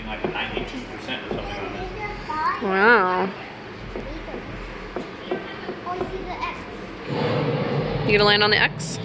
like a 92% or something on this. Wow. You gonna land on the X?